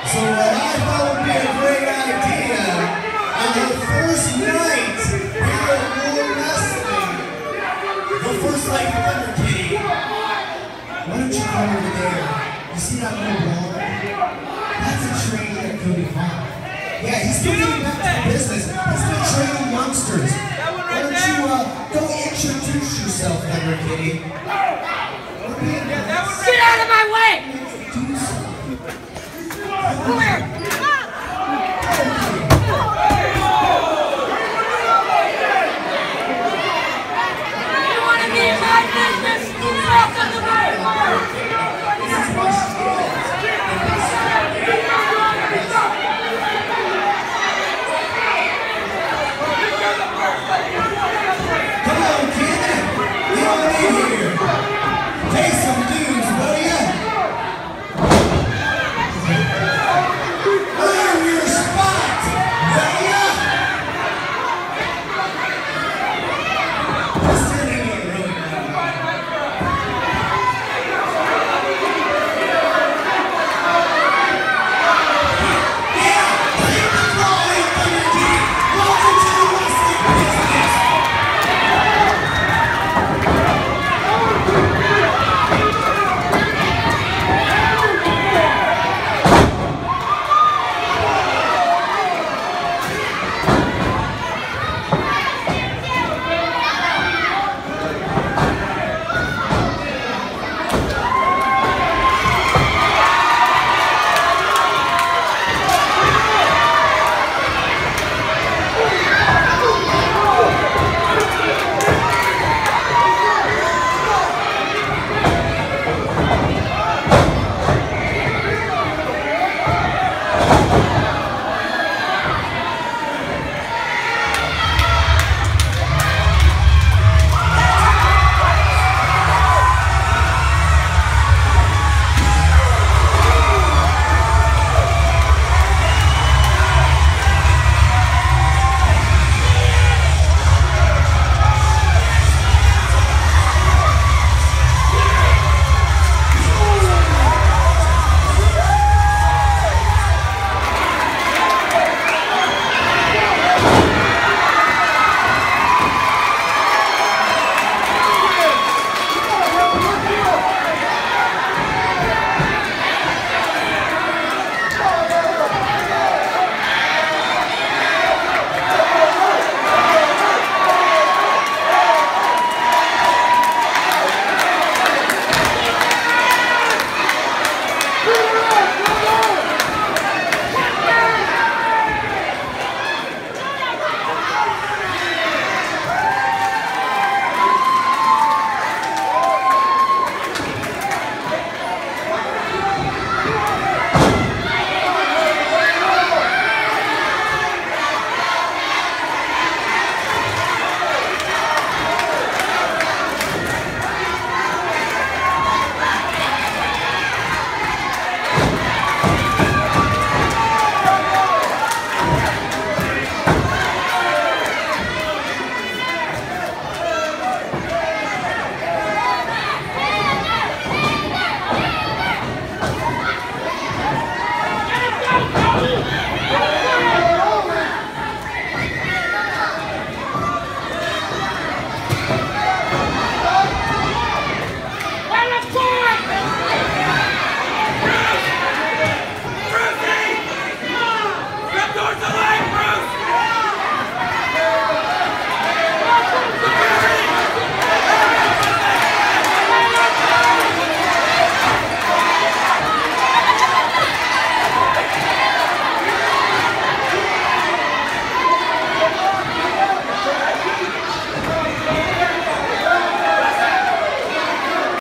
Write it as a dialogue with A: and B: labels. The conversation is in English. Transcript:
A: So what I thought would be a great idea on the first night here at War Wrestling, the first night of Thunder Kitty, why don't you come over there? You see that little ball? That's a trainee at Cody Farm. Yeah, he's still getting back to the business. He's still training youngsters. Why don't you go introduce yourself, Thunder Kitty?
B: Get out of my way! Come here! You want to be in my business? Welcome to my world!
A: Come on, kid! We all in here! Take some dudes, will ya? Earn your spot, will ya? This turning out really bad. Yeah! Keep the calling, Thunder Kitty! Welcome to the wrestling business!